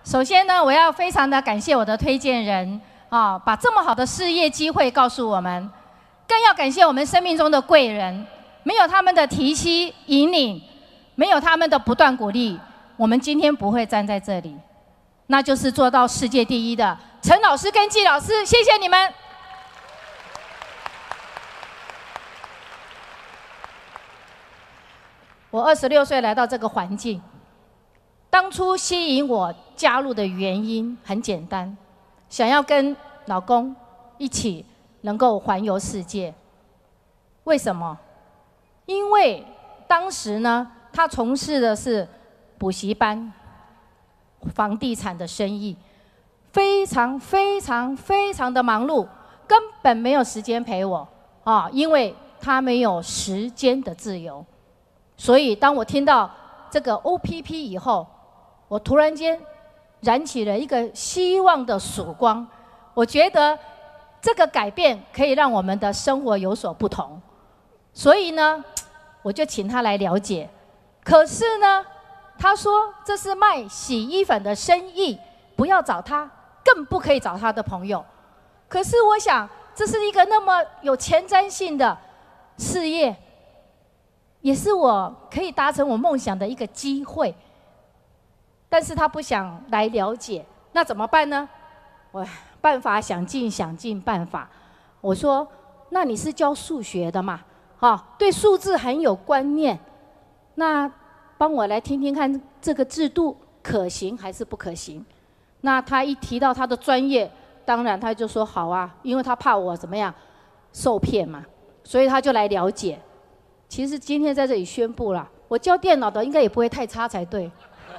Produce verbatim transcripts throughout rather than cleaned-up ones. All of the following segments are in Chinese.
首先呢，我要非常的感谢我的推荐人啊，把这么好的事业机会告诉我们，更要感谢我们生命中的贵人，没有他们的提携引领，没有他们的不断鼓励，我们今天不会站在这里。那就是做到世界第一的陈老师跟季老师，谢谢你们。我二十六岁来到这个环境。 当初吸引我加入的原因很简单，想要跟老公一起能够环游世界。为什么？因为当时呢，他从事的是补习班、房地产的生意，非常非常非常的忙碌，根本没有时间陪我啊，因为他没有时间的自由。所以当我听到这个 O P P 以后， 我突然间燃起了一个希望的曙光，我觉得这个改变可以让我们的生活有所不同，所以呢，我就请他来了解。可是呢，他说这是卖洗衣粉的生意，不要找他，更不可以找他的朋友。可是我想，这是一个那么有前瞻性的事业，也是我可以达成我梦想的一个机会。 但是他不想来了解，那怎么办呢？我办法想尽想尽办法。我说，那你是教数学的嘛？哈，对数字很有观念，那帮我来听听看这个制度可行还是不可行？那他一提到他的专业，当然他就说好啊，因为他怕我怎么样受骗嘛，所以他就来了解。其实今天在这里宣布了，我教电脑的应该也不会太差才对。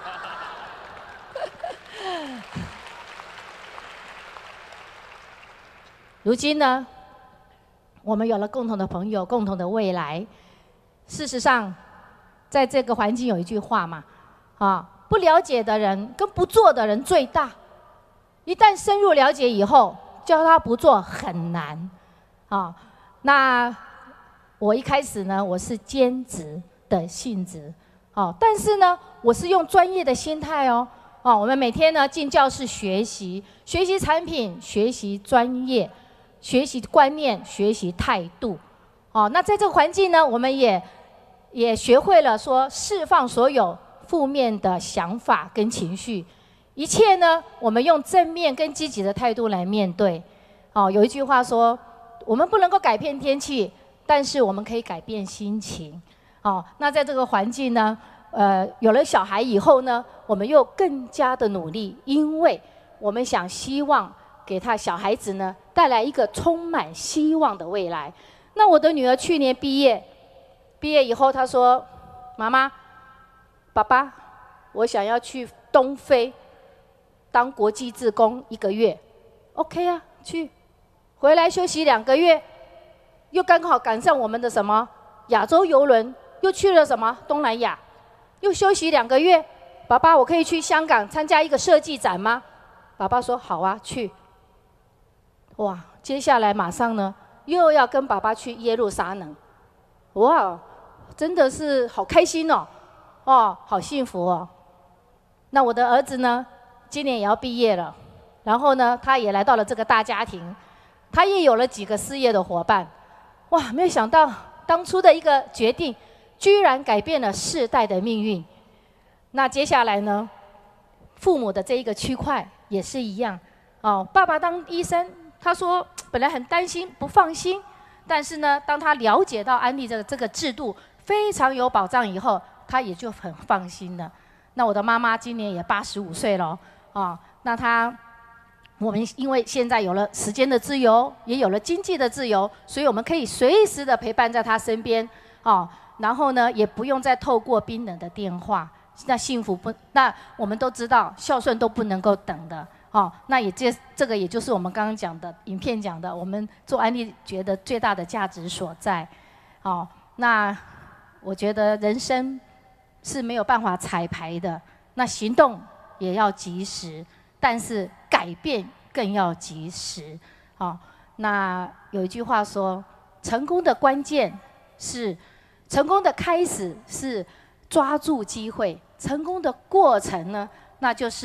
如今呢，我们有了共同的朋友，共同的未来。事实上，在这个环境有一句话嘛，啊，不了解的人跟不做的人最大。一旦深入了解以后，叫他不做很难，啊。那我一开始呢，我是兼职的性质，哦，但是呢，我是用专业的心态哦，哦，我们每天呢进教室学习，学习产品，学习专业。 学习观念，学习态度，哦，那在这个环境呢，我们也也学会了说释放所有负面的想法跟情绪，一切呢，我们用正面跟积极的态度来面对。哦，有一句话说，我们不能够改变天气，但是我们可以改变心情。哦，那在这个环境呢，呃，有了小孩以后呢，我们又更加的努力，因为我们想希望。 给他小孩子呢带来一个充满希望的未来。那我的女儿去年毕业，毕业以后她说：“妈妈，爸爸，我想要去东非当国际志工一个月。” OK 啊，去，回来休息两个月，又刚好赶上我们的什么亚洲游轮，又去了什么东南亚，又休息两个月。爸爸，我可以去香港参加一个设计展吗？爸爸说：“好啊，去。” 哇，接下来马上呢，又要跟爸爸去耶路撒冷，哇，真的是好开心哦，哦，好幸福哦。那我的儿子呢，今年也要毕业了，然后呢，他也来到了这个大家庭，他也有了几个事业的伙伴，哇，没有想到当初的一个决定，居然改变了世代的命运。那接下来呢，父母的这一个区块也是一样，哦，爸爸当医生。 他说：“本来很担心，不放心，但是呢，当他了解到安利这个这个制度非常有保障以后，他也就很放心了。那我的妈妈今年也八十五岁了，啊，那她，我们因为现在有了时间的自由，也有了经济的自由，所以我们可以随时的陪伴在她身边，啊，然后呢，也不用再透过冰冷的电话。那幸福不？那我们都知道，孝顺都不能够等的。” 哦，那也这这个也就是我们刚刚讲的影片讲的，我们做安利觉得最大的价值所在。哦，那我觉得人生是没有办法彩排的，那行动也要及时，但是改变更要及时。哦，那有一句话说，成功的关键是成功的开始是抓住机会，成功的过程呢，那就是。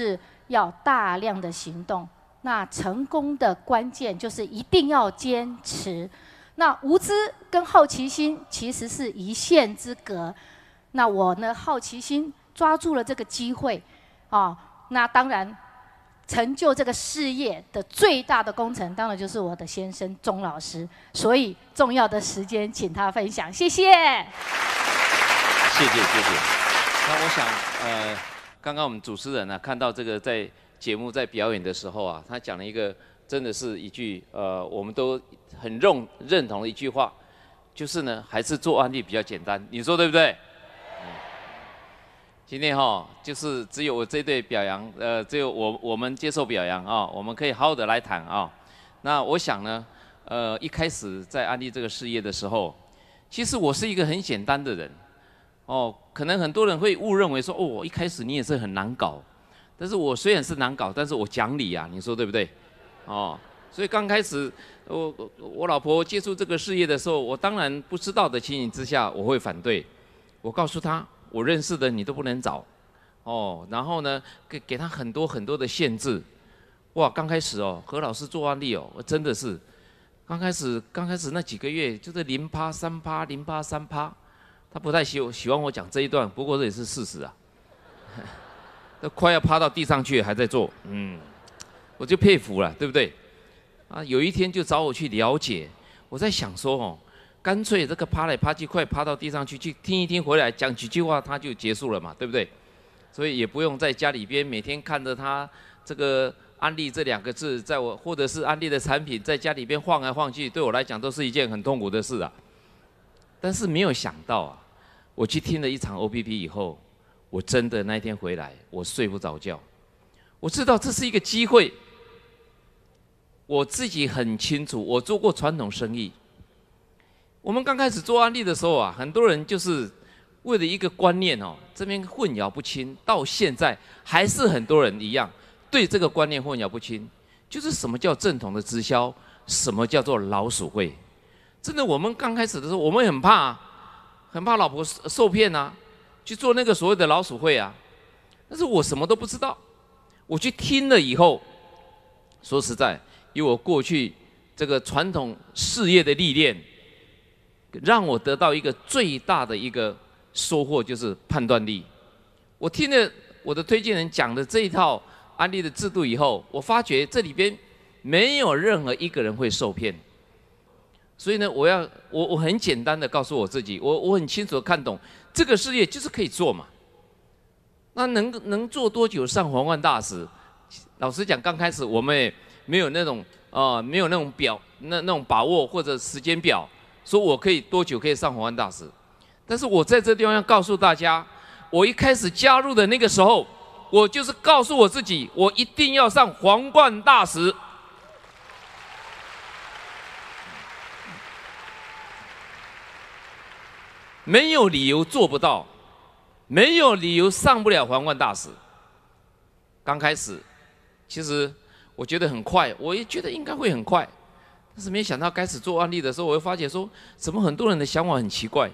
要大量的行动。那成功的关键就是一定要坚持。那无知跟好奇心其实是一线之隔。那我呢，好奇心抓住了这个机会，啊，那当然成就这个事业的最大的功臣，当然就是我的先生钟老师。所以重要的时间，请他分享，谢谢。 谢谢谢谢。那我想，呃，刚刚我们主持人呢、啊、看到这个在节目在表演的时候啊，他讲了一个真的是一句呃，我们都很认认同的一句话，就是呢，还是做案例比较简单，你说对不对？嗯、今天哈、哦，就是只有我这对表扬，呃，只有我我们接受表扬啊、哦，我们可以好好的来谈啊、哦。那我想呢，呃，一开始在安利这个事业的时候，其实我是一个很简单的人。哦，可能很多人会误认为说，哦，一开始你也是很难搞，但是我虽然是难搞，但是我讲理啊，你说对不对？哦，所以刚开始我我老婆接触这个事业的时候，我当然不知道的情形之下，我会反对。我告诉她，我认识的你都不能找，哦，然后呢，给给她很多很多的限制。哇，刚开始哦，何老师做案例哦，真的是，刚开始刚开始那几个月就是零趴三趴零趴三趴。他不太喜喜欢我讲这一段，不过这也是事实啊。都快要趴到地上去，还在做，嗯，我就佩服了，对不对？啊，有一天就找我去了解，我在想说哦，干脆这个趴来趴去，快趴到地上去，去听一听，回来讲几句话，他就结束了嘛，对不对？所以也不用在家里边每天看着他这个安利这两个字，在我或者是安利的产品在家里边晃来晃去，对我来讲都是一件很痛苦的事啊。但是没有想到啊，我去听了一场 O P P 以后，我真的那一天回来，我睡不着觉。我知道这是一个机会，我自己很清楚，我做过传统生意。我们刚开始做安利的时候啊，很多人就是为了一个观念哦，这边混淆不清，到现在还是很多人一样对这个观念混淆不清，就是什么叫正统的直销，什么叫做老鼠会。真的，我们刚开始的时候，我们很怕、啊，很怕老婆受骗啊，去做那个所谓的老鼠会啊。但是我什么都不知道，我去听了以后，说实在，以我过去这个传统事业的历练，让我得到一个最大的一个收获，就是判断力。我听了我的推荐人讲的这一套安利的制度以后，我发觉这里边没有任何一个人会受骗。所以呢，我要我我很简单的告诉我自己，我我很清楚的看懂这个事业就是可以做嘛。那能能做多久上皇冠大使？老实讲，刚开始我们也没有那种啊、呃，没有那种表那那种把握或者时间表，说我可以多久可以上皇冠大使。但是我在这地方要告诉大家，我一开始加入的那个时候，我就是告诉我自己，我一定要上皇冠大使。没有理由做不到，没有理由上不了皇冠大使。刚开始，其实我觉得很快，我也觉得应该会很快，但是没想到开始做案例的时候，我会发觉说，怎么很多人的想法很奇怪。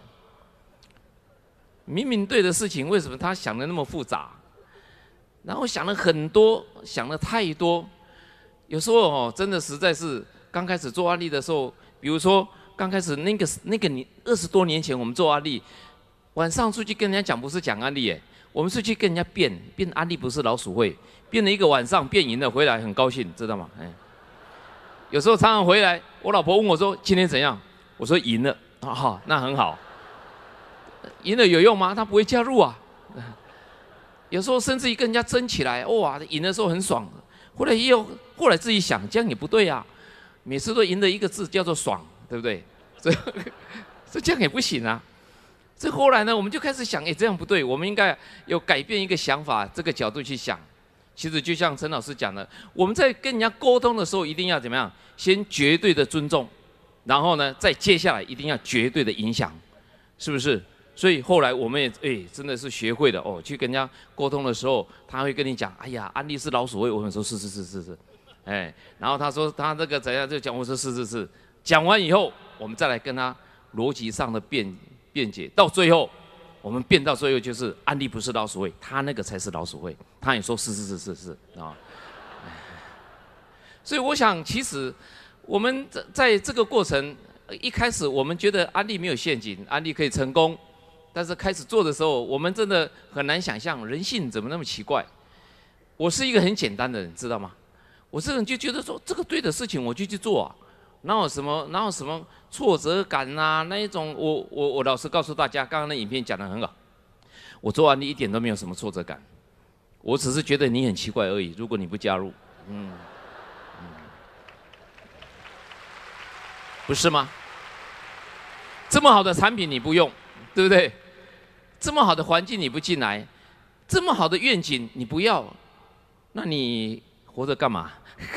明明对的事情，为什么他想的那么复杂？然后想了很多，想了太多。有时候哦，真的实在是刚开始做案例的时候，比如说。刚开始那个那个年二十多年前，我们做安利，晚上出去跟人家讲不是讲安利哎，我们是去跟人家辩辩安利不是老鼠会，辩了一个晚上，辩赢了回来很高兴，知道吗？哎，有时候常常回来，我老婆问我说今天怎样，我说赢了，啊、哦、那很好，赢了有用吗？他不会加入啊。有时候甚至于跟人家争起来，哇，赢的时候很爽，后来又后来自己想，这样也不对啊，每次都赢的一个字叫做爽。对不对？这这这样也不行啊！这后来呢，我们就开始想，哎，这样不对，我们应该有改变一个想法，这个角度去想。其实就像陈老师讲的，我们在跟人家沟通的时候，一定要怎么样？先绝对的尊重，然后呢，再接下来一定要绝对的影响，是不是？所以后来我们也哎，真的是学会了哦，去跟人家沟通的时候，他会跟你讲，哎呀，安利是老鼠会，我们说是是是是是，哎，然后他说他这个怎样就讲，我说是是是。讲完以后，我们再来跟他逻辑上的辩辩解，到最后， 我们变到最后就是安利不是老鼠会，他那个才是老鼠会。他也说是是是是是啊。所以我想，其实我们在在这个过程一开始，我们觉得安利没有陷阱，安利可以成功。但是开始做的时候，我们真的很难想象人性怎么那么奇怪。我是一个很简单的人，知道吗？我这个人就觉得说，这个对的事情我就去做啊，哪有什么哪有什么挫折感啊？那一种，我我我老实告诉大家，刚刚那影片讲得很好，我做安利一点都没有什么挫折感，我只是觉得你很奇怪而已。如果你不加入，嗯，嗯不是吗？这么好的产品你不用，对不对？这么好的环境你不进来，这么好的愿景你不要，那你活着干嘛？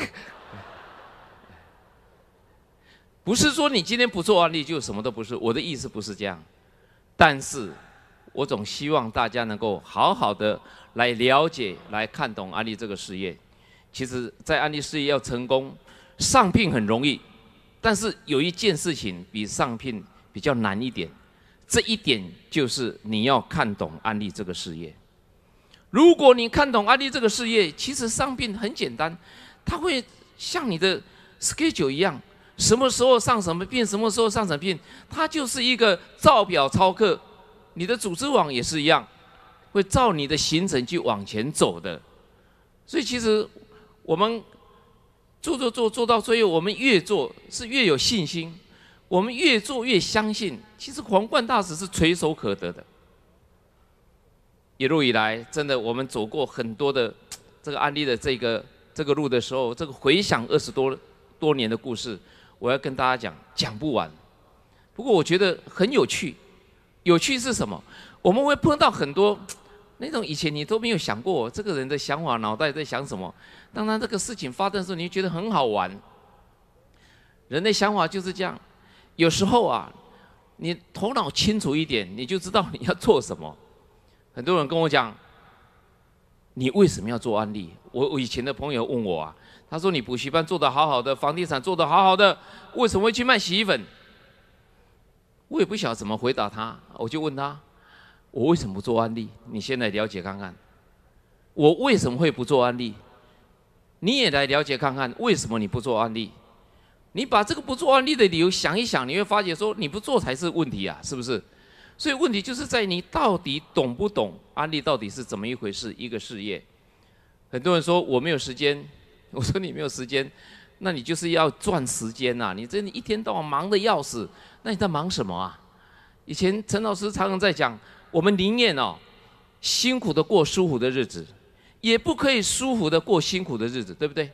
不是说你今天不做安利就什么都不是，我的意思不是这样。但是，我总希望大家能够好好的来了解、来看懂安利这个事业。其实，在安利事业要成功，上聘很容易，但是有一件事情比上聘比较难一点。这一点就是你要看懂安利这个事业。如果你看懂安利这个事业，其实上聘很简单，它会像你的 schedule 一样，什么时候上什么聘，什么时候上什么聘，它就是一个照表操课。你的组织网也是一样，会照你的行程去往前走的。所以其实我们做做做做到最后，我们越做是越有信心。我们越做越相信，其实皇冠大使是垂手可得的。一路以来，真的我们走过很多的这个安利的这个这个路的时候，这个回想二十多多年的故事，我要跟大家讲，讲不完。不过我觉得很有趣，有趣是什么？我们会碰到很多那种以前你都没有想过这个人的想法，脑袋在想什么。当他这个事情发生的时候，你就觉得很好玩。人的想法就是这样。有时候啊，你头脑清楚一点，你就知道你要做什么。很多人跟我讲，你为什么要做安利？我我以前的朋友问我啊，他说你补习班做得好好的，房地产做得好好的，为什么会去卖洗衣粉？我也不晓得怎么回答他，我就问他，我为什么不做安利？你先来了解看看，我为什么会不做安利？你也来了解看看，为什么你不做安利？你把这个不做安利的理由想一想，你会发觉说你不做才是问题啊，是不是？所以问题就是在你到底懂不懂安利到底是怎么一回事，一个事业。很多人说我没有时间，我说你没有时间，那你就是要赚时间呐、啊！你真的一天到晚忙得要死，那你在忙什么啊？以前陈老师常常在讲，我们宁愿哦辛苦的过舒服的日子，也不可以舒服的过辛苦的日子，对不对？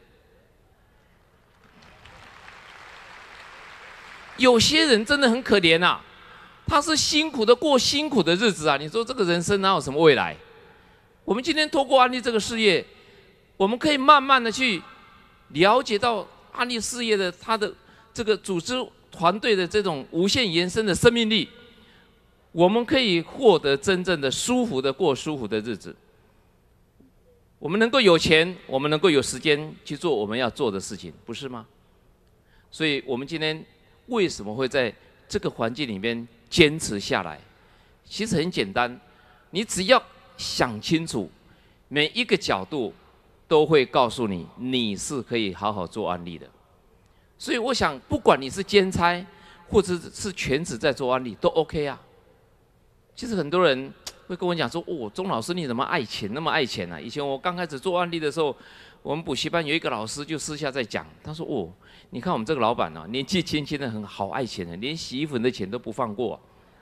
有些人真的很可怜啊，他是辛苦的过辛苦的日子啊！你说这个人生哪有什么未来？我们今天透过安利这个事业，我们可以慢慢的去了解到安利事业的它的这个组织团队的这种无限延伸的生命力，我们可以获得真正的舒服的过舒服的日子。我们能够有钱，我们能够有时间去做我们要做的事情，不是吗？所以我们今天为什么会在这个环境里面坚持下来？其实很简单，你只要想清楚，每一个角度都会告诉你，你是可以好好做安利的。所以我想，不管你是兼差，或者是全职在做安利，都 OK 啊。其实很多人会跟我讲说：“哦，钟老师你怎么爱钱那么爱钱啊？”以前我刚开始做安利的时候，我们补习班有一个老师就私下在讲，他说：“哦，你看我们这个老板啊，年纪轻轻的很好爱钱的，连洗衣粉的钱都不放过、啊。”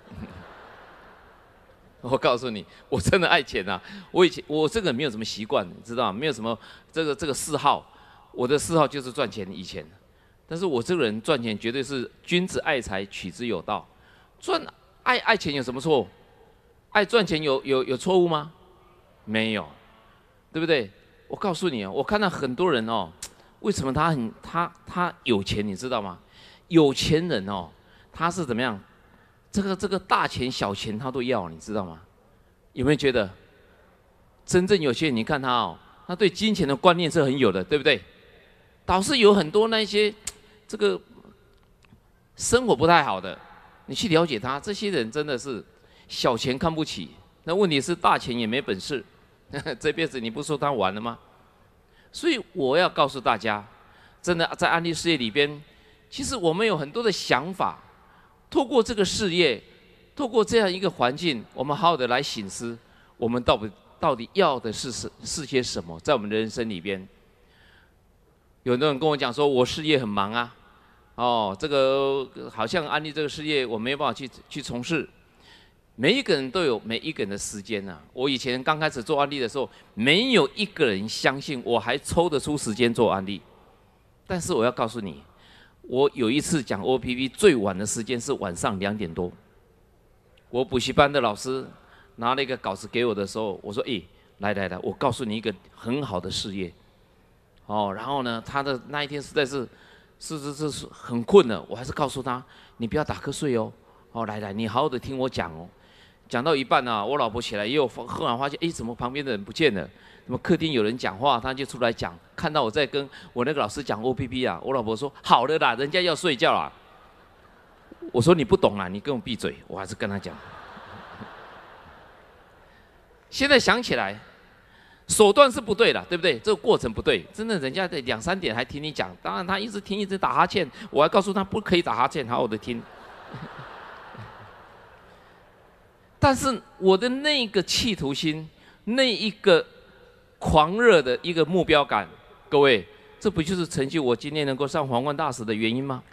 我告诉你，我真的爱钱啊！我以前我这个人没有什么习惯，你知道吗？没有什么这个这个嗜好，我的嗜好就是赚钱。以前，但是我这个人赚钱绝对是君子爱财，取之有道。赚爱爱钱有什么错误？爱赚钱有有有错误吗？没有，对不对？我告诉你啊，我看到很多人哦，为什么他很他他有钱，你知道吗？有钱人哦，他是怎么样？这个这个大钱小钱他都要，你知道吗？有没有觉得真正有钱人？你看他哦，他对金钱的观念是很有的，对不对？倒是有很多那些这个生活不太好的，你去了解他，这些人真的是小钱看不起，那问题是大钱也没本事，这辈子你不说他完了吗？所以我要告诉大家，真的在安利事业里边，其实我们有很多的想法，透过这个事业，透过这样一个环境，我们好好的来省思，我们到底到底要的是是是些什么，在我们的人生里边。有很多人跟我讲说，我事业很忙啊，哦，这个好像安利这个事业我没有办法去去从事。每一个人都有每一个人的时间呐、啊。我以前刚开始做安利的时候，没有一个人相信我还抽得出时间做安利。但是我要告诉你，我有一次讲 O P P 最晚的时间是晚上两点多。我补习班的老师拿了一个稿子给我的时候，我说：“诶，来来来，我告诉你一个很好的事业。”哦，然后呢，他的那一天实在是，是是是很困了，我还是告诉他，你不要打瞌睡哦，哦，来来，你好好的听我讲哦。讲到一半啊，我老婆起来也有忽然发现，哎，怎么旁边的人不见了？怎么客厅有人讲话，他就出来讲，看到我在跟我那个老师讲 O P P 啊，我老婆说好了啦，人家要睡觉啦。我说你不懂啦，你跟我闭嘴，我还是跟他讲。现在想起来。手段是不对的，对不对？这个过程不对，真的，人家在两三点还听你讲，当然他一直听一直打哈欠，我还告诉他不可以打哈欠，好好的听。但是我的那个企图心，那一个狂热的一个目标感，各位，这不就是成就我今天能够上皇冠大使的原因吗？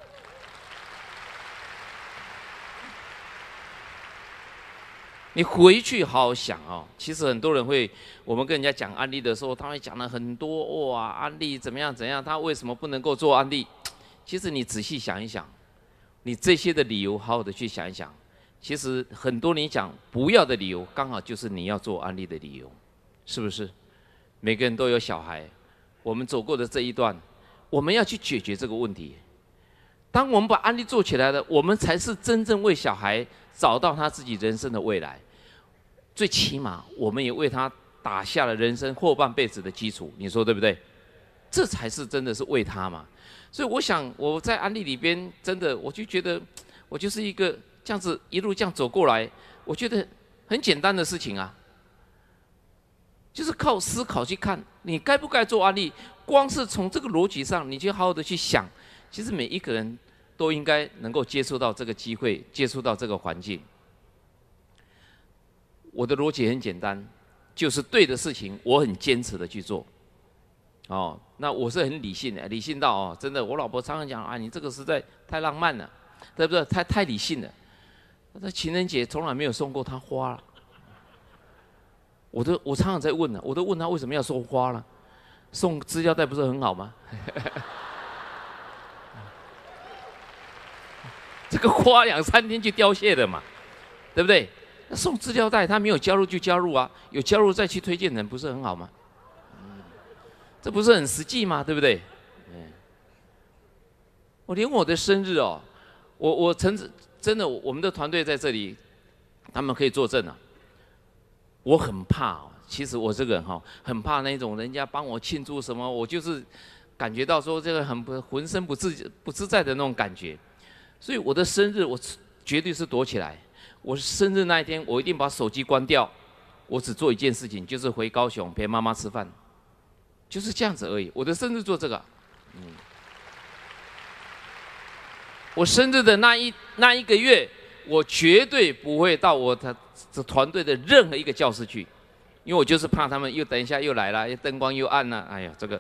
你回去好好想哦。其实很多人会，我们跟人家讲案例的时候，他会讲了很多哇，案例怎么样怎样，他为什么不能够做案例？其实你仔细想一想，你这些的理由好好的去想一想，其实很多你讲不要的理由，刚好就是你要做案例的理由，是不是？每个人都有小孩，我们走过的这一段，我们要去解决这个问题。当我们把案例做起来了，我们才是真正为小孩找到他自己人生的未来。最起码，我们也为他打下了人生后半辈子的基础。你说对不对？这才是真的是为他嘛。所以我想，我在案例里边，真的我就觉得，我就是一个这样子一路这样走过来，我觉得很简单的事情啊，就是靠思考去看，你该不该做案例。光是从这个逻辑上，你就好好的去想，其实每一个人都应该能够接触到这个机会，接触到这个环境。我的逻辑很简单，就是对的事情，我很坚持的去做。哦，那我是很理性的，理性到哦，真的，我老婆常常讲啊，你这个实在太浪漫了，对不对？太太理性了。那情人节从来没有送过她花了。我都我常常在问呢，我都问她为什么要送花了？送资料袋不是很好吗？这个花两三天就凋谢了嘛，对不对？那送资料袋，他没有加入就加入啊，有加入再去推荐人，不是很好吗？嗯、这不是很实际吗？对不对？嗯、我连我的生日哦，我我曾真的，我们的团队在这里，他们可以作证啊。我很怕、哦，其实我这个人哈、哦，很怕那种人家帮我庆祝什么，我就是感觉到说这个很不浑身不自不自在的那种感觉。所以我的生日，我绝对是躲起来。我生日那一天，我一定把手机关掉，我只做一件事情，就是回高雄陪妈妈吃饭，就是这样子而已。我的生日做这个，嗯，我生日的那一那一个月，我绝对不会到我的这团队的任何一个教室去，因为我就是怕他们又等一下又来了，灯光又暗了，哎呀，这个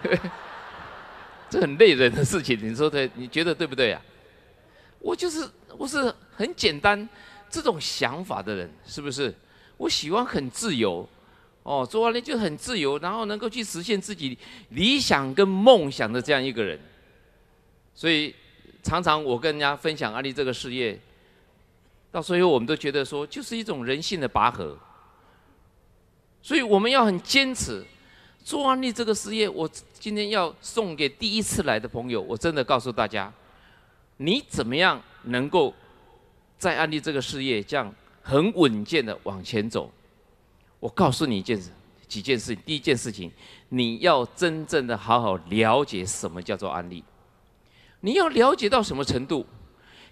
这很累人的事情，你说对？你觉得对不对啊？我就是我是很简单这种想法的人，是不是？我喜欢很自由，哦，做完了就很自由，然后能够去实现自己理想跟梦想的这样一个人。所以常常我跟人家分享安利这个事业，到最后我们都觉得说，就是一种人性的拔河。所以我们要很坚持做安利这个事业。我今天要送给第一次来的朋友，我真的告诉大家。你怎么样能够在安利这个事业这样很稳健的往前走？我告诉你一件事，几件事。第一件事情，你要真正的好好了解什么叫做安利。你要了解到什么程度？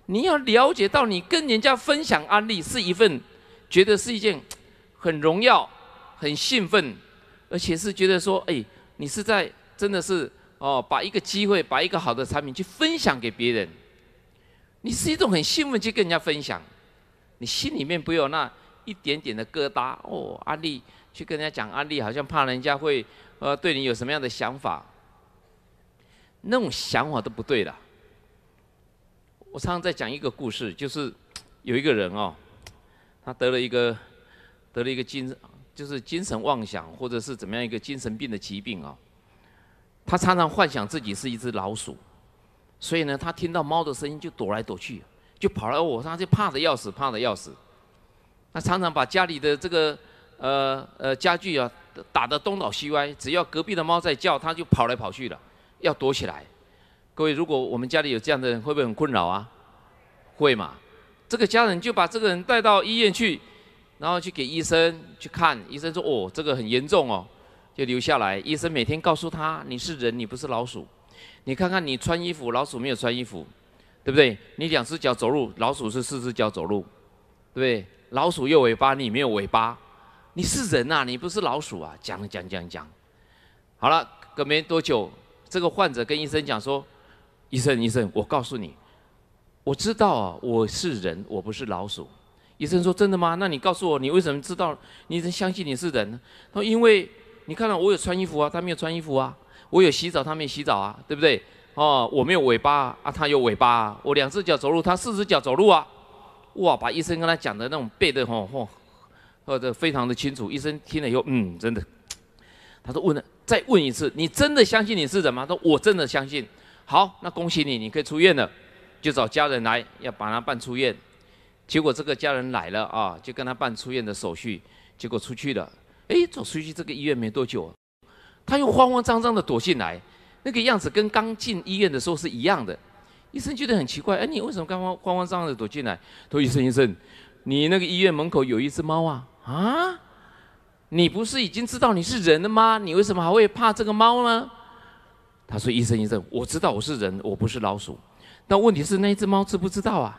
你要了解到，你跟人家分享案例是一份，觉得是一件很荣耀、很兴奋，而且是觉得说，哎，你是在真的是哦，把一个机会，把一个好的产品去分享给别人，你是一种很兴奋去跟人家分享，你心里面不有那一点点的疙瘩哦。案例去跟人家讲案例，好像怕人家会呃对你有什么样的想法，那种想法都不对了。我常常在讲一个故事，就是有一个人哦，他得了一个得了一个精，就是精神妄想或者是怎么样一个精神病的疾病哦。他常常幻想自己是一只老鼠，所以呢，他听到猫的声音就躲来躲去，就跑来我，他就怕得要死，怕得要死。他常常把家里的这个呃呃家具啊打得东倒西歪，只要隔壁的猫在叫，他就跑来跑去了，要躲起来。各位，如果我们家里有这样的人，会不会很困扰啊？会嘛？这个家人就把这个人带到医院去，然后去给医生去看，医生说：“哦，这个很严重哦。”就留下来。医生每天告诉他：“你是人，你不是老鼠。你看看你穿衣服，老鼠没有穿衣服，对不对？你两只脚走路，老鼠是四只脚走路，对不对？老鼠有尾巴，你没有尾巴，你是人啊，你不是老鼠啊！”讲讲讲讲，好了，隔没多久，这个患者跟医生讲说：“医生，医生，我告诉你，我知道啊，我是人，我不是老鼠。”医生说：“真的吗？那你告诉我，你为什么知道？你相信你是人呢？”他说：“因为你看到我有穿衣服啊，他没有穿衣服啊；我有洗澡，他没有洗澡啊，对不对？哦，我没有尾巴啊，啊他有尾巴啊；我两只脚走路，他四只脚走路啊。”哇，把医生跟他讲的那种背的吼吼，或者非常的清楚。医生听了以后，嗯，真的。他说：“问了，再问一次，你真的相信你是人吗？”他说：“我真的相信。”好，那恭喜你，你可以出院了。就找家人来，要把他办出院。结果这个家人来了啊，就跟他办出院的手续。结果出去了，哎，走出去这个医院没多久，他又慌慌张张的躲进来，那个样子跟刚进医院的时候是一样的。医生觉得很奇怪，哎，你为什么刚慌慌慌张张的躲进来？他说：“医生，医生，你那个医院门口有一只猫啊，啊，你不是已经知道你是人了吗？你为什么还会怕这个猫呢？”他说：“医生，医生，我知道我是人，我不是老鼠，但问题是那一只猫知不知道啊？”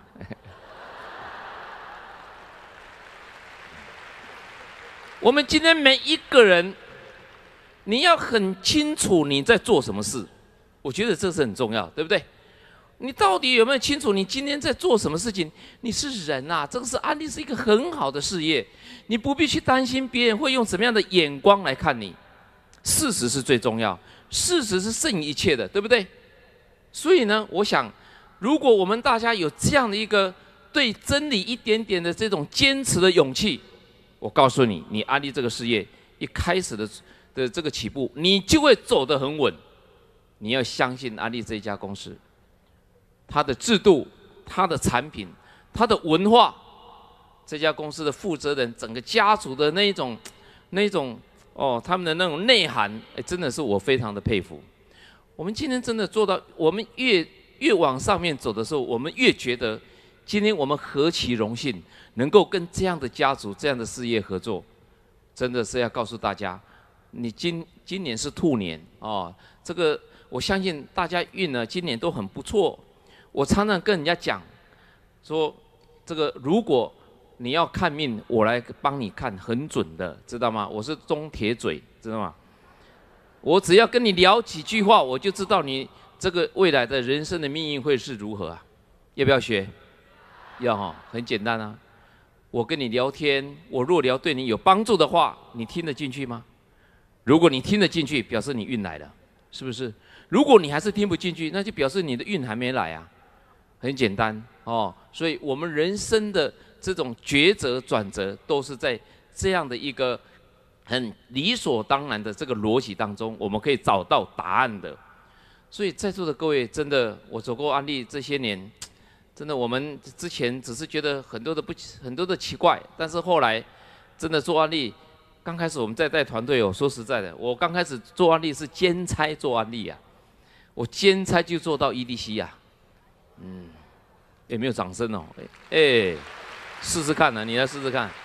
我们今天每一个人，你要很清楚你在做什么事，我觉得这是很重要，对不对？你到底有没有清楚你今天在做什么事情？你是人啊，这个是安利是一个很好的事业，你不必去担心别人会用什么样的眼光来看你，事实是最重要。事实是胜于一切的，对不对？所以呢，我想，如果我们大家有这样的一个对真理一点点的这种坚持的勇气，我告诉你，你安利这个事业一开始的的这个起步，你就会走得很稳。你要相信安利这一家公司，它的制度、它的产品、它的文化，这家公司的负责人整个家族的那一种那一种。哦，他们的那种内涵，哎，真的是我非常的佩服。我们今天真的做到，我们越越往上面走的时候，我们越觉得，今天我们何其荣幸，能够跟这样的家族、这样的事业合作，真的是要告诉大家，你今今年是兔年哦，这个我相信大家运呢，今年都很不错。我常常跟人家讲，说这个如果你要看命，我来帮你看，很准的，知道吗？我是中铁嘴，知道吗？我只要跟你聊几句话，我就知道你这个未来的人生的命运会是如何啊？要不要学？要哈，很简单啊。我跟你聊天，我若聊对你有帮助的话，你听得进去吗？如果你听得进去，表示你运来了，是不是？如果你还是听不进去，那就表示你的运还没来啊。很简单哦，所以我们人生的这种抉择转折，都是在这样的一个很理所当然的这个逻辑当中，我们可以找到答案的。所以在座的各位，真的，我走过安利这些年，真的，我们之前只是觉得很多的不很多的奇怪，但是后来真的做安利，刚开始我们在带团队哦，说实在的，我刚开始做安利是兼差做安利啊，我兼差就做到 E D C 啊。嗯，有没有掌声哦？哎，欸，试试看呢，啊，你来试试看。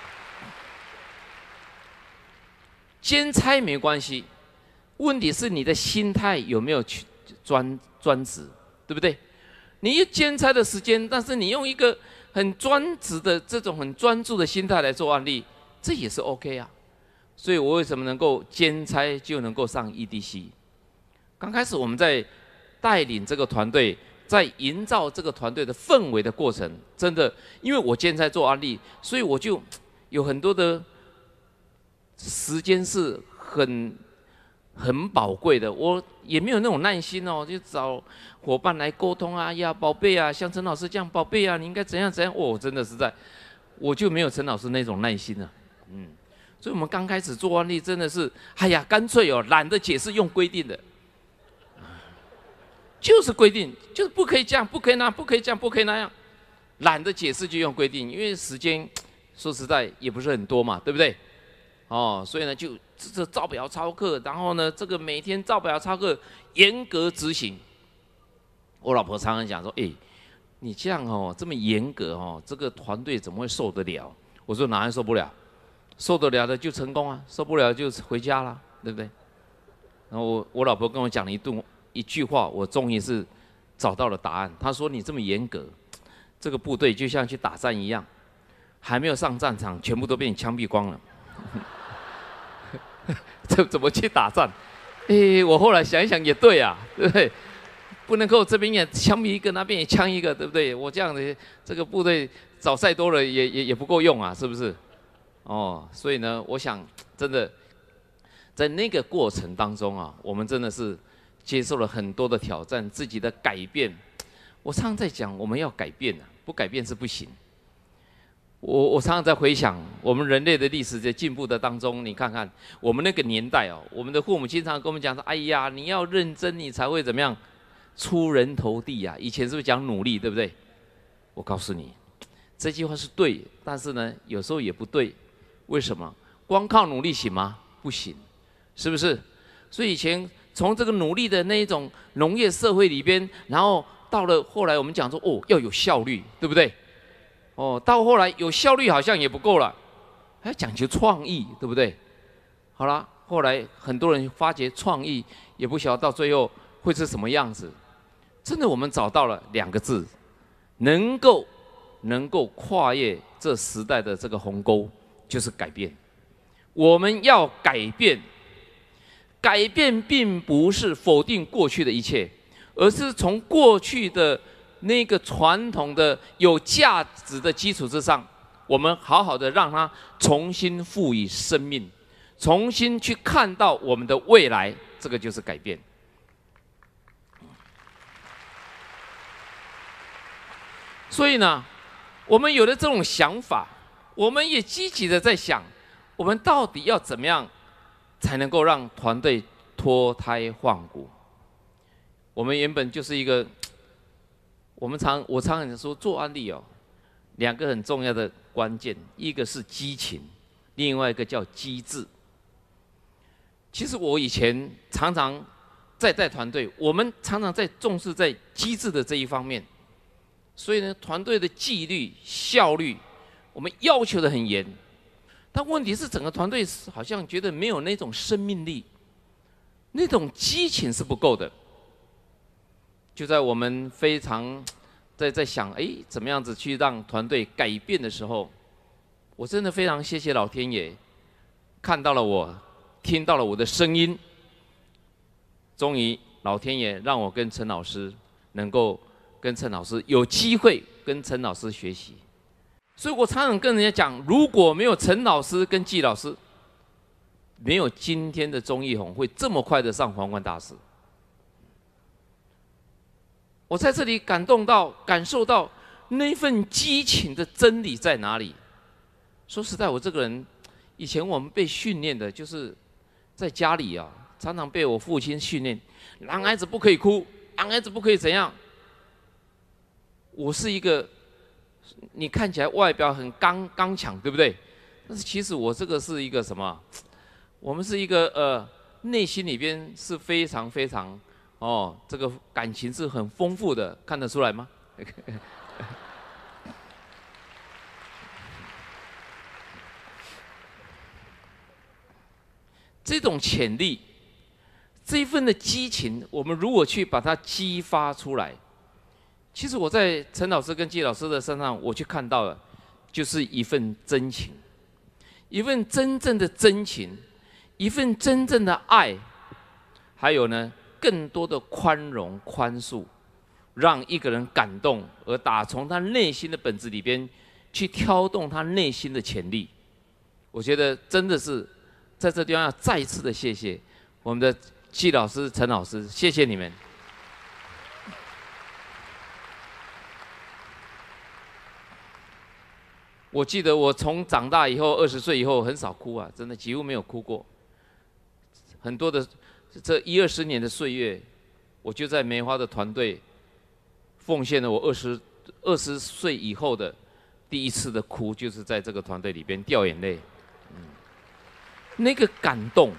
兼差没关系，问题是你的心态有没有去专专职，对不对？ 你一兼差的时间，但是你用一个很专职的这种很专注的心态来做案例，这也是 OK 啊。所以我为什么能够兼差就能够上 E D C？ 刚开始我们在带领这个团队，在营造这个团队的氛围的过程，真的，因为我兼差做案例，所以我就有很多的时间是很很宝贵的。我也没有那种耐心哦，就找伙伴来沟通啊，呀，宝贝啊，像陈老师这样，宝贝啊，你应该怎样怎样。哦，真的实在，我就没有陈老师那种耐心了，嗯。所以我们刚开始做案例真的是，哎呀，干脆哦，懒得解释，用规定的，就是规定，就是不可以这样，不可以那样，不可以这样，不可以那样，懒得解释就用规定，因为时间说实在也不是很多嘛，对不对？哦，所以呢就这照表操课，然后呢这个每天照表操课，严格执行。我老婆常常讲说，哎，你这样哦，这么严格哦，这个团队怎么会受得了？我说哪还受不了？受得了的就成功啊，受不了就回家啦，对不对？然后我我老婆跟我讲了一顿一句话，我终于是找到了答案。她说：“你这么严格，这个部队就像去打战一样，还没有上战场，全部都被你枪毙光了。这怎么去打战？”哎，我后来想一想也对啊，对不对？不能够这边也枪毙一个，那边也枪一个，对不对？我这样的这个部队早再多了也也也不够用啊，是不是？哦，所以呢，我想真的在那个过程当中啊，我们真的是接受了很多的挑战，自己的改变。我常常在讲，我们要改变啊，不改变是不行。我我常常在回想我们人类的历史在进步的当中，你看看我们那个年代哦，我们的父母经常跟我们讲说：“哎呀，你要认真，你才会怎么样出人头地啊。”以前是不是讲努力，对不对？我告诉你，这句话是对，但是呢，有时候也不对。为什么？光靠努力行吗？不行，是不是？所以以前从这个努力的那一种农业社会里边，然后到了后来我们讲说，哦，要有效率，对不对？哦，到后来有效率好像也不够了，还要讲究创意，对不对？好了，后来很多人发觉创意也不晓得到最后会是什么样子。真的，我们找到了两个字，能够能够跨越这时代的这个鸿沟。就是改变，我们要改变。改变并不是否定过去的一切，而是从过去的那个传统的有价值的基础之上，我们好好的让它重新赋予生命，重新去看到我们的未来，这个就是改变。所以呢，我们有了这种想法。我们也积极的在想，我们到底要怎么样才能够让团队脱胎换骨？我们原本就是一个，我们常我常常说做案例哦，两个很重要的关键，一个是激情，另外一个叫机智。其实我以前常常在带团队，我们常常在重视在机智的这一方面，所以呢，团队的纪律、效率。我们要求的很严，但问题是整个团队好像觉得没有那种生命力，那种激情是不够的。就在我们非常在在想，哎，怎么样子去让团队改变的时候，我真的非常谢谢老天爷，看到了我，听到了我的声音，终于老天爷让我跟陈老师能够跟陈老师有机会跟陈老师学习。所以我常常跟人家讲，如果没有陈老师跟季老师，没有今天的钟义宏会这么快的上皇冠大师。我在这里感动到、感受到那份激情的真理在哪里？说实在，我这个人，以前我们被训练的就是在家里啊，常常被我父亲训练，男孩子不可以哭，男孩子不可以怎样。我是一个。你看起来外表很刚刚强，对不对？但是其实我这个是一个什么？我们是一个呃，内心里边是非常非常哦，这个感情是很丰富的，看得出来吗？这种潜力，这一份的激情，我们如果去把它激发出来， 其实我在陈老师跟季老师的身上，我去看到了，就是一份真情，一份真正的真情，一份真正的爱，还有呢，更多的宽容宽恕，让一个人感动，而打从他内心的本质里边去挑动他内心的潜力。我觉得真的是在这地方要再一次的谢谢我们的季老师、陈老师，谢谢你们。我记得我从长大以后，二十岁以后很少哭啊，真的几乎没有哭过。很多的这一二十年的岁月，我就在梅花的团队奉献了我二十二十岁以后的第一次的哭，就是在这个团队里边掉眼泪，嗯，那个感动。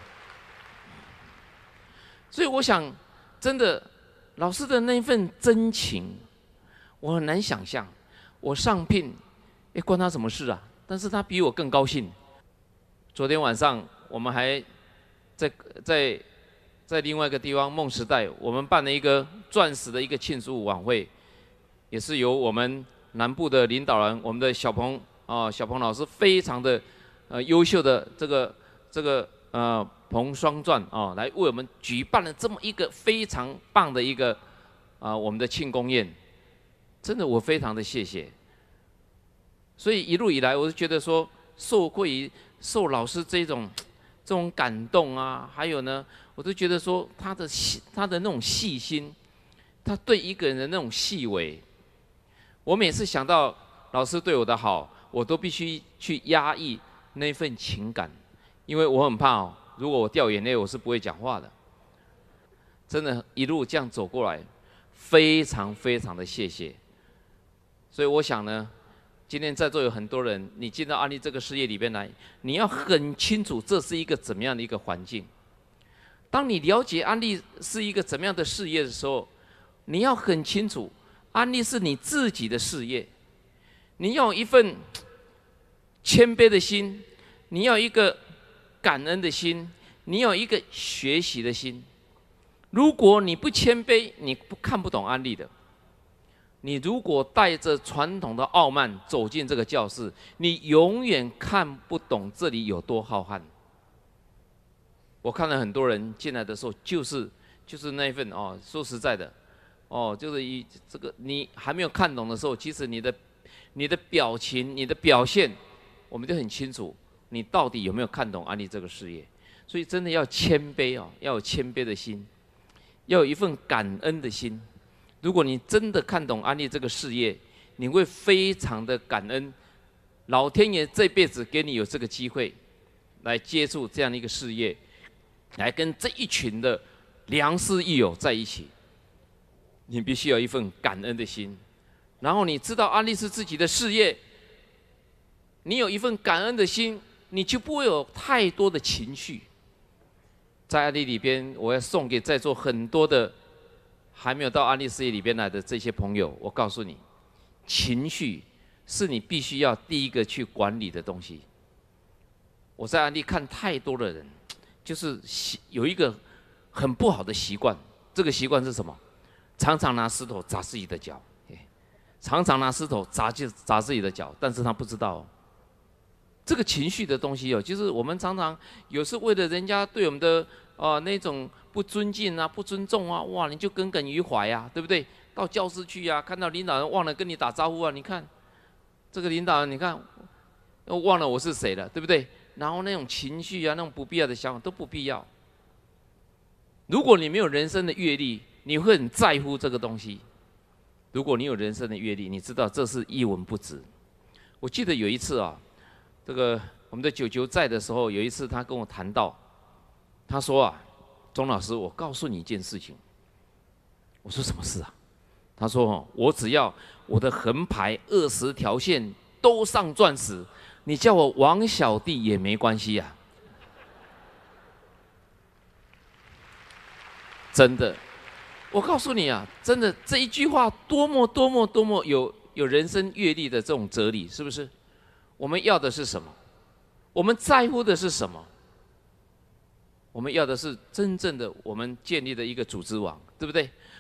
所以我想，真的老师的那份真情，我很难想象。我上聘。哎，关他什么事啊？但是他比我更高兴。昨天晚上我们还在在在另外一个地方梦时代，我们办了一个钻石的一个庆祝晚会，也是由我们南部的领导人，我们的小鹏啊小鹏老师非常的呃优秀的这个这个呃鹏双钻啊，来为我们举办了这么一个非常棒的一个啊、呃、我们的庆功宴，真的我非常的谢谢。所以一路以来，我就觉得说，受惠于受老师这种这种感动啊，还有呢，我都觉得说他的细他的那种细心，他对一个人的那种细微，我每次想到老师对我的好，我都必须去压抑那份情感，因为我很怕哦，如果我掉眼泪，我是不会讲话的。真的，一路这样走过来，非常非常的谢谢。所以我想呢。今天在座有很多人，你进到安利这个事业里边来，你要很清楚这是一个怎么样的一个环境。当你了解安利是一个怎么样的事业的时候，你要很清楚，安利是你自己的事业，你要有一份谦卑的心，你要有一个感恩的心，你要有一个学习的心。如果你不谦卑，你不看不懂安利的。你如果带着传统的傲慢走进这个教室，你永远看不懂这里有多浩瀚。我看了很多人进来的时候，就是就是那一份哦，说实在的，哦，就是一这个你还没有看懂的时候，其实你的你的表情、你的表现，我们就很清楚，你到底有没有看懂安利这个事业。所以真的要谦卑哦，要有谦卑的心，要有一份感恩的心。如果你真的看懂安利这个事业，你会非常的感恩，老天爷这辈子给你有这个机会，来接触这样的一个事业，来跟这一群的良师益友在一起。你必须有一份感恩的心，然后你知道安利是自己的事业，你有一份感恩的心，你就不会有太多的情绪。在安利里边，我要送给在座很多的还没有到安利事业里边来的这些朋友，我告诉你，情绪是你必须要第一个去管理的东西。我在安利看太多的人，就是有一个很不好的习惯，这个习惯是什么？常常拿石头砸自己的脚，常常拿石头砸就砸自己的脚，但是他不知道、哦，这个情绪的东西哦，就是我们常常有时为了人家对我们的啊、呃、那种不尊敬啊、不尊重啊，哇，你就耿耿于怀啊，对不对？到教室去啊，看到领导人忘了跟你打招呼啊，你看这个领导人，你看忘了我是谁了，对不对？然后那种情绪啊，那种不必要的想法都不必要。如果你没有人生的阅历，你会很在乎这个东西。如果你有人生的阅历，你知道这是一文不值。我记得有一次啊，这个我们的九九在的时候，有一次他跟我谈到，他说啊，钟老师，我告诉你一件事情。我说什么事啊？他说哦，我只要我的横排二十条线都上钻石，你叫我王小弟也没关系啊。真的，我告诉你啊，真的这一句话多么多么多么有有人生阅历的这种哲理，是不是？我们要的是什么？我们在乎的是什么？我们要的是真正的我们建立的一个组织网，对不对？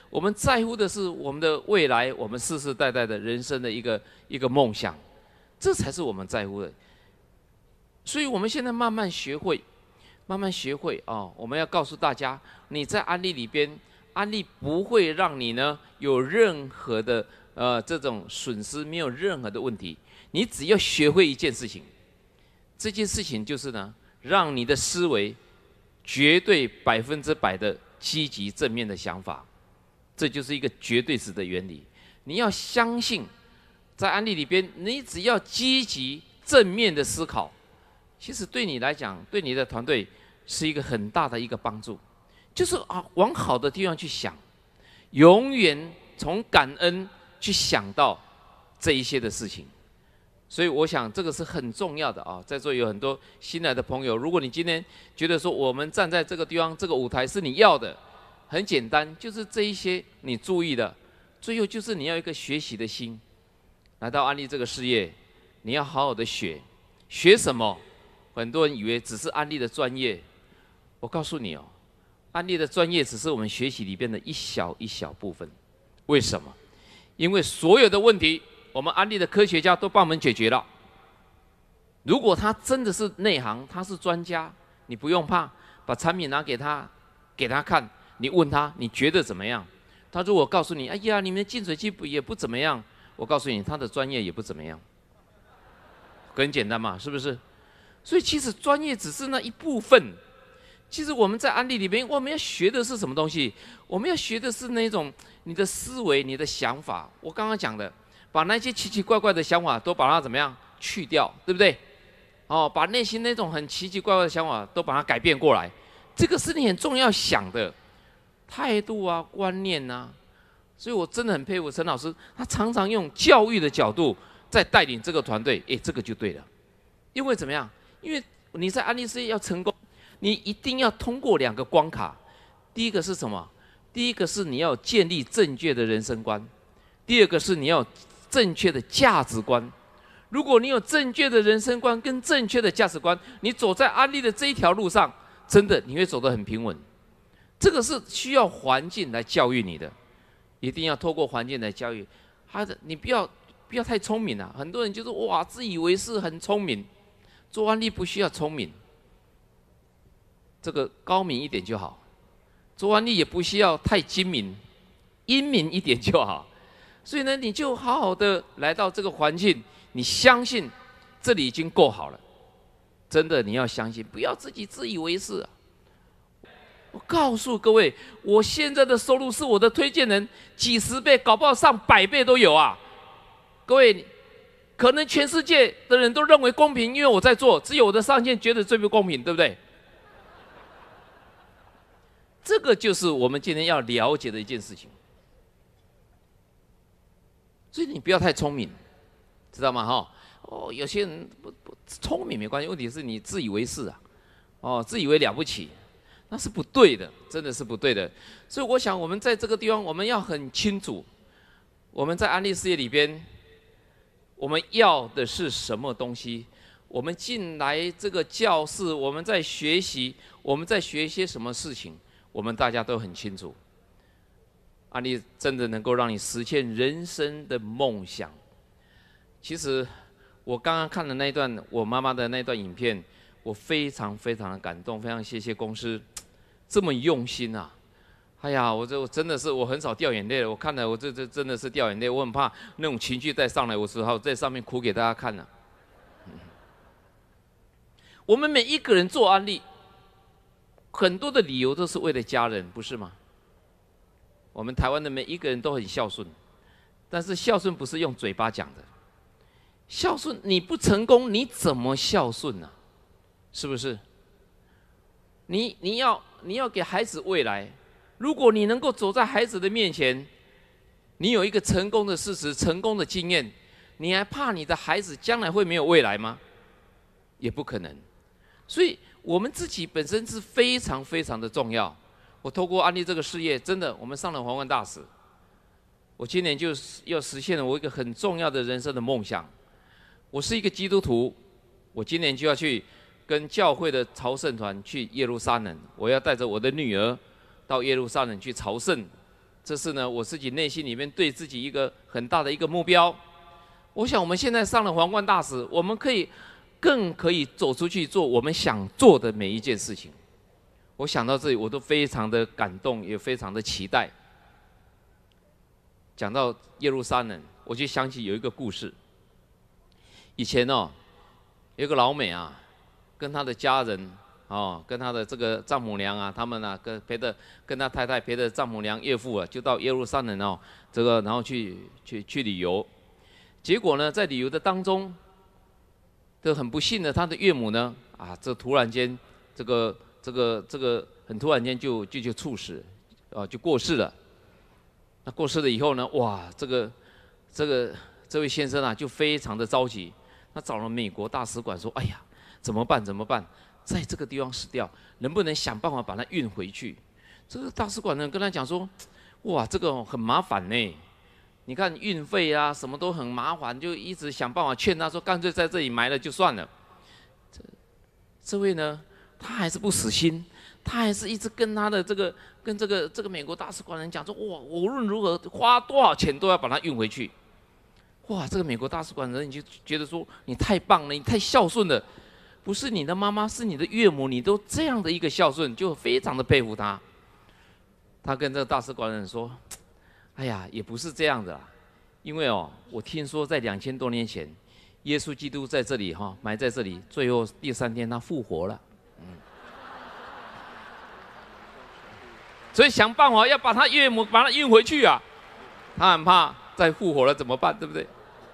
我们在乎的是我们的未来，我们世世代代的人生的一个一个梦想，这才是我们在乎的。所以我们现在慢慢学会，慢慢学会哦。我们要告诉大家，你在安利里边，安利不会让你呢有任何的呃这种损失，没有任何的问题。你只要学会一件事情，这件事情就是呢，让你的思维绝对百分之百的积极正面的想法。这就是一个绝对值的原理。你要相信，在安利里边，你只要积极正面的思考，其实对你来讲，对你的团队是一个很大的一个帮助。就是啊，往好的地方去想，永远从感恩去想到这一些的事情。所以我想这个是很重要的啊。在座有很多新来的朋友，如果你今天觉得说我们站在这个地方，这个舞台是你要的。很简单，就是这一些你注意的，最后就是你要一个学习的心。来到安利这个事业，你要好好的学，学什么？很多人以为只是安利的专业，我告诉你哦，安利的专业只是我们学习里边的一小一小部分。为什么？因为所有的问题，我们安利的科学家都帮我们解决了。如果他真的是内行，他是专家，你不用怕，把产品拿给他，给他看。你问他，你觉得怎么样？他如果告诉你，哎呀，你们的净水器不也不怎么样，我告诉你，他的专业也不怎么样。很简单嘛，是不是？所以其实专业只是那一部分。其实我们在安利里面，我们要学的是什么东西？我们要学的是那种你的思维、你的想法。我刚刚讲的，把那些奇奇怪怪的想法都把它怎么样去掉，对不对？哦，把内心那种很奇奇怪怪的想法都把它改变过来，这个是你很重要想的。态度啊，观念啊，所以我真的很佩服陈老师，他常常用教育的角度在带领这个团队，哎，这个就对了。因为怎么样？因为你在安利事业要成功，你一定要通过两个关卡。第一个是什么？第一个是你要建立正确的人生观，第二个是你要正确的价值观。如果你有正确的人生观跟正确的价值观，你走在安利的这一条路上，真的你会走得很平稳。这个是需要环境来教育你的，一定要透过环境来教育。他的你不要不要太聪明了、啊，很多人就是哇自以为是很聪明，做安利不需要聪明，这个高明一点就好。做安利也不需要太精明，英明一点就好。所以呢，你就好好的来到这个环境，你相信这里已经够好了。真的你要相信，不要自己自以为是、啊。我告诉各位，我现在的收入是我的推荐人几十倍，搞不好上百倍都有啊！各位，可能全世界的人都认为公平，因为我在做，只有我的上线觉得最不公平，对不对？这个就是我们今天要了解的一件事情。所以你不要太聪明，知道吗？哈哦，有些人不不聪明没关系，问题是你自以为是啊，哦，自以为了不起。那是不对的，真的是不对的。所以我想，我们在这个地方，我们要很清楚，我们在安利事业里边，我们要的是什么东西？我们进来这个教室，我们在学习，我们在学一些什么事情，我们大家都很清楚。安利真的能够让你实现人生的梦想。其实我刚刚看的那一段我妈妈的那段影片，我非常非常的感动，非常谢谢公司这么用心啊！哎呀，我这我真的是我很少掉眼泪了，我看了我这这真的是掉眼泪，我很怕那种情绪再上来，我只好在上面哭给大家看了、啊。我们每一个人做安利，很多的理由都是为了家人，不是吗？我们台湾的每一个人都很孝顺，但是孝顺不是用嘴巴讲的，孝顺你不成功，你怎么孝顺呢、啊？是不是？你你要你要给孩子未来，如果你能够走在孩子的面前，你有一个成功的事实、成功的经验，你还怕你的孩子将来会没有未来吗？也不可能。所以我们自己本身是非常非常的重要。我透过安利这个事业，真的，我们上了皇冠大使，我今年就要实现了我一个很重要的人生的梦想。我是一个基督徒，我今年就要去跟教会的朝圣团去耶路撒冷，我要带着我的女儿到耶路撒冷去朝圣， 这是呢我自己内心里面对自己一个很大的一个目标。我想我们现在上了皇冠大使，我们可以更可以走出去做我们想做的每一件事情。我想到这里，我都非常的感动，也非常的期待。讲到耶路撒冷，我就想起有一个故事。以前哦，有一个老美啊，跟他的家人哦，跟他的这个丈母娘啊，他们啊，跟陪着跟他太太陪着丈母娘岳父啊，就到耶路撒冷哦，这个然后去去去旅游。结果呢，在旅游的当中，这很不幸的，他的岳母呢，啊，这突然间，这个这个这个很突然间就就就猝死，啊，就过世了。那过世了以后呢，哇，这个这个这位先生啊，就非常的着急，他找了美国大使馆说，哎呀，怎么办？怎么办？在这个地方死掉，能不能想办法把他运回去？这个大使馆呢跟他讲说，哇，这个很麻烦呢。你看运费啊，什么都很麻烦，就一直想办法劝他说，干脆在这里埋了就算了。这这位呢，他还是不死心，他还是一直跟他的这个跟这个这个美国大使馆人讲说，哇，无论如何花多少钱都要把他运回去。哇，这个美国大使馆人你就觉得说，你太棒了，你太孝顺了，不是你的妈妈，是你的岳母，你都这样的一个孝顺，就非常的佩服他。他跟这个大使馆人说，哎呀，也不是这样的啦，因为哦，我听说在两千多年前，耶稣基督在这里哈、哦、埋在这里，最后第三天他复活了，嗯，所以想办法要把他岳母把他运回去啊，他很怕再复活了怎么办，对不对？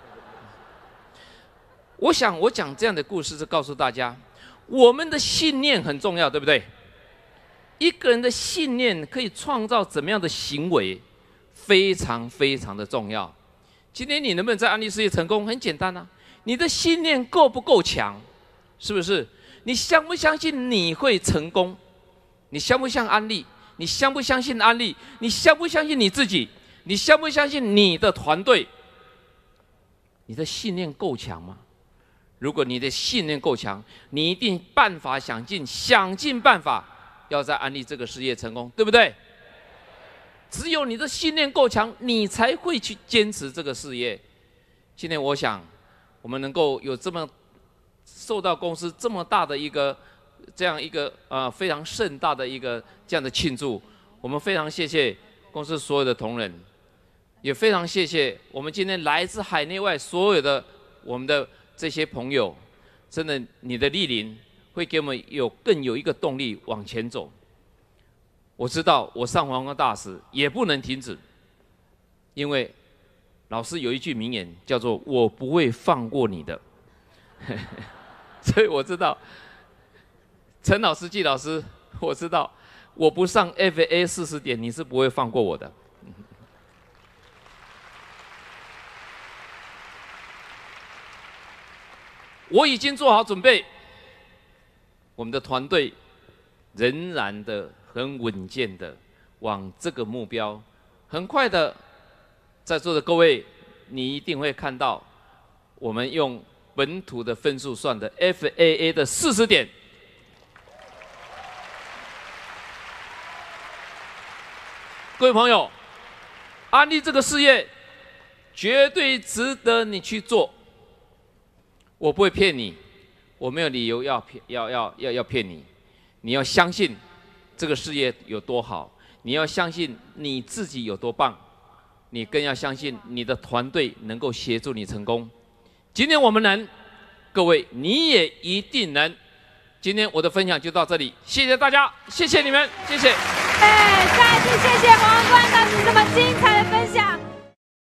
我想我讲这样的故事是告诉大家，我们的信念很重要，对不对？一个人的信念可以创造怎么样的行为？非常非常的重要。今天你能不能在安利事业成功？很简单啊，你的信念够不够强？是不是？你相不相信你会成功？你相不相信安利？你相不相信安利？你相不相信你自己？你相不相信你的团队？你的信念够强吗？如果你的信念够强，你一定办法想尽，想尽办法要在安利这个事业成功，对不对？只有你的信念够强，你才会去坚持这个事业。今天我想，我们能够有这么受到公司这么大的一个这样一个呃非常盛大的一个这样的庆祝，我们非常谢谢公司所有的同仁，也非常谢谢我们今天来自海内外所有的我们的这些朋友。真的，你的莅临会给我们有更有一个动力往前走。我知道我上皇冠大使也不能停止，因为老师有一句名言叫做“我不会放过你的”，所以我知道陈老师、季老师，我知道我不上 F A 四十点，你是不会放过我的。我已经做好准备，我们的团队仍然的。很稳健的往这个目标，很快的，在座的各位，你一定会看到，我们用本土的分数算的 F A A 的四十点。各位朋友，安利这个事业绝对值得你去做，我不会骗你，我没有理由要骗，要要要要骗你，你要相信。这个事业有多好，你要相信你自己有多棒，你更要相信你的团队能够协助你成功。今天我们能，各位你也一定能。今天我的分享就到这里，谢谢大家，谢谢你们，谢谢。 哎，再次谢谢黄